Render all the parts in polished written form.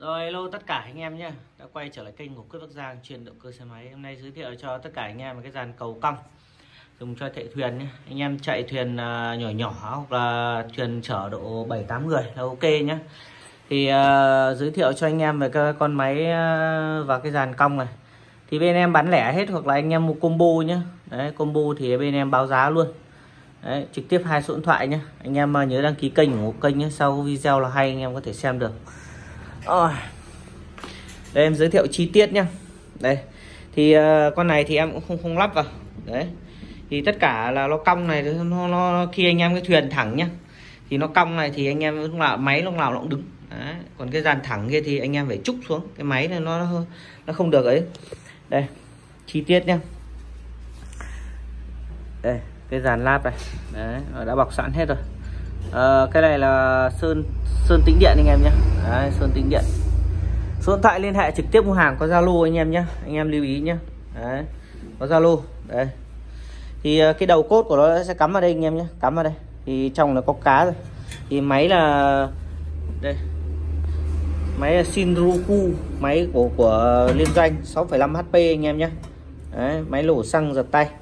Rồi hello tất cả anh em nhé, đã quay trở lại kênh của Quyết Bắc Giang chuyên động cơ xe máy. Hôm nay giới thiệu cho tất cả anh em cái dàn cầu cong dùng cho chạy thuyền nhé. Anh em chạy thuyền nhỏ nhỏ hoặc là thuyền chở độ 7-8 người là ok nhé. Thì giới thiệu cho anh em về cái con máy và cái dàn cong này. Thì bên em bán lẻ hết hoặc là anh em mua combo nhé. Đấy, combo thì bên em báo giá luôn. Đấy, trực tiếp 2 số điện thoại nhé. Anh em nhớ đăng ký kênh ủng hộ kênh nhé. Sau video là hay anh em có thể xem được. Đây em giới thiệu chi tiết nhá. Đây thì con này thì em cũng không lắp vào. Đấy thì tất cả là nó cong này, nó khi anh em cái thuyền thẳng nhá thì nó cong này thì anh em lúc nào máy lúc nào nó cũng đứng. Đấy. Còn cái dàn thẳng kia thì anh em phải trúc xuống, cái máy này nó không được ấy. Đây chi tiết nhá. Đây cái dàn láp này. Đấy đã bọc sẵn hết rồi. Cái này là sơn tĩnh điện anh em nhé. Đấy, sơn tĩnh điện. Số điện thoại liên hệ trực tiếp mua hàng có Zalo anh em nhé, anh em lưu ý nhé. Đấy, có Zalo. Đấy thì cái đầu cốt của nó sẽ cắm vào đây anh em nhé, cắm vào đây thì trong nó có cá rồi. Thì máy là đây, máy là Shinjuku, máy của liên doanh 6,5 HP anh em nhé. Đấy, máy lổ xăng giật tay.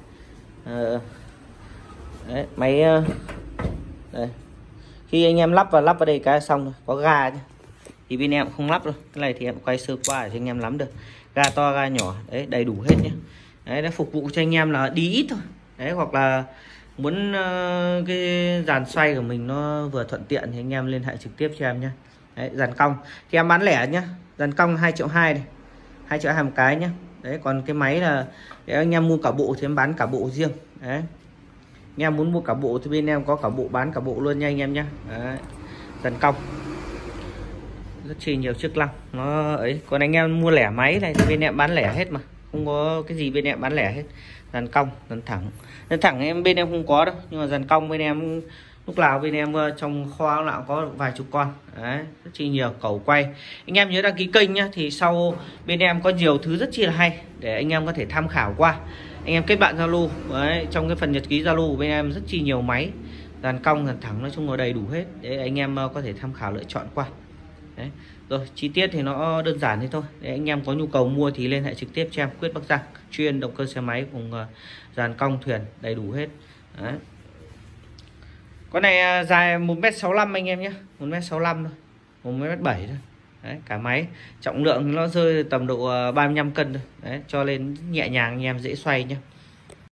Đấy, máy đây. Khi anh em lắp vào đây cái xong rồi, có ga nhé. Thì bên em không lắp đâu, cái này thì em quay sơ qua để cho anh em nắm được. Ga to ga nhỏ đấy đầy đủ hết nhé. Đấy nó phục vụ cho anh em là đi ít thôi. Đấy hoặc là muốn cái dàn xoay của mình nó vừa thuận tiện thì anh em liên hệ trực tiếp cho em nhé. Đấy, dàn cong thì em bán lẻ nhé, dàn cong 2,2 triệu này, 2,2 triệu một cái nhé. Đấy còn cái máy là để anh em mua cả bộ thì em bán cả bộ riêng. Đấy anh em muốn mua cả bộ thì bên em có cả bộ, bán cả bộ luôn nha anh em nhé. Đấy, dàn cong rất chi nhiều chức năng nó ấy. Còn anh em mua lẻ máy này thì bên em bán lẻ hết mà, không có cái gì bên em bán lẻ hết. Dàn cong, dàn thẳng em bên em không có đâu, nhưng mà dàn cong bên em lúc nào bên em trong kho nào có vài chục con. Đấy rất chi nhiều. Cẩu quay anh em nhớ đăng ký kênh nhá, thì sau bên em có nhiều thứ rất chi là hay để anh em có thể tham khảo qua. Anh em kết bạn Zalo. Đấy trong cái phần nhật ký Zalo của bên em rất chi nhiều máy dàn cong dàn thẳng, nói chung là đầy đủ hết để anh em có thể tham khảo lựa chọn qua. Đấy. Rồi chi tiết thì nó đơn giản thế thôi. Để anh em có nhu cầu mua thì liên hệ trực tiếp cho em Quyết Bắc Giang chuyên động cơ xe máy cùng dàn cong thuyền đầy đủ hết. Đấy. Con này dài 1m65 anh em nhé, 1m65 thôi, 1m7 thôi. Đấy, cả máy trọng lượng nó rơi tầm độ 35 cân thôi. Đấy, cho lên nhẹ nhàng anh em dễ xoay nhé.